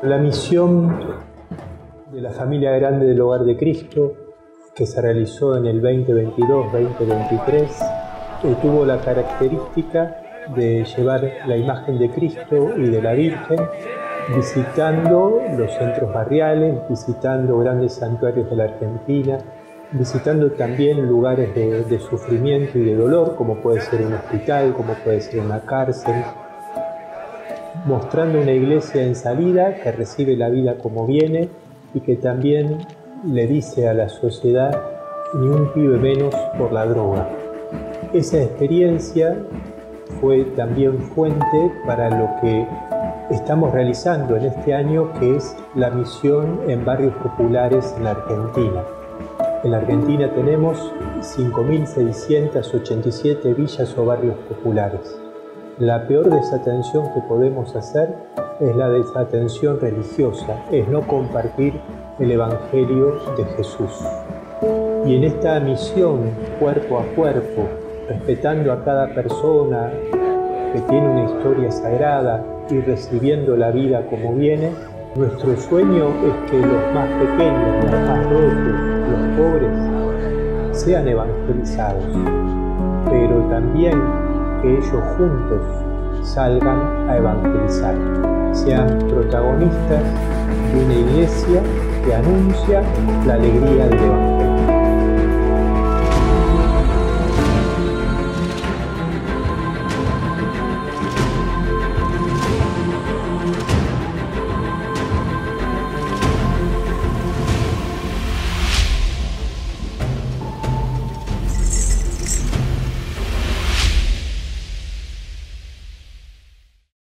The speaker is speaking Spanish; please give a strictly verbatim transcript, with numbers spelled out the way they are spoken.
La misión de la familia grande del Hogar de Cristo, que se realizó en el veinte veintidós veinte veintitrés, eh, tuvo la característica de llevar la imagen de Cristo y de la Virgen, visitando los centros barriales, visitando grandes santuarios de la Argentina, visitando también lugares de, de sufrimiento y de dolor, como puede ser un hospital, como puede ser una cárcel, mostrando una iglesia en salida que recibe la vida como viene y que también le dice a la sociedad: ni un pibe menos por la droga. Esa experiencia fue también fuente para lo que estamos realizando en este año, que es la misión en barrios populares en la Argentina. En la Argentina tenemos cinco mil seiscientas ochenta y siete villas o barrios populares. La peor desatención que podemos hacer es la desatención religiosa, es no compartir el Evangelio de Jesús. Y en esta misión, cuerpo a cuerpo, respetando a cada persona que tiene una historia sagrada y recibiendo la vida como viene, nuestro sueño es que los más pequeños, los más rotos, los pobres, sean evangelizados, pero también que ellos juntos salgan a evangelizar, sean protagonistas de una iglesia que anuncia la alegría del Evangelio.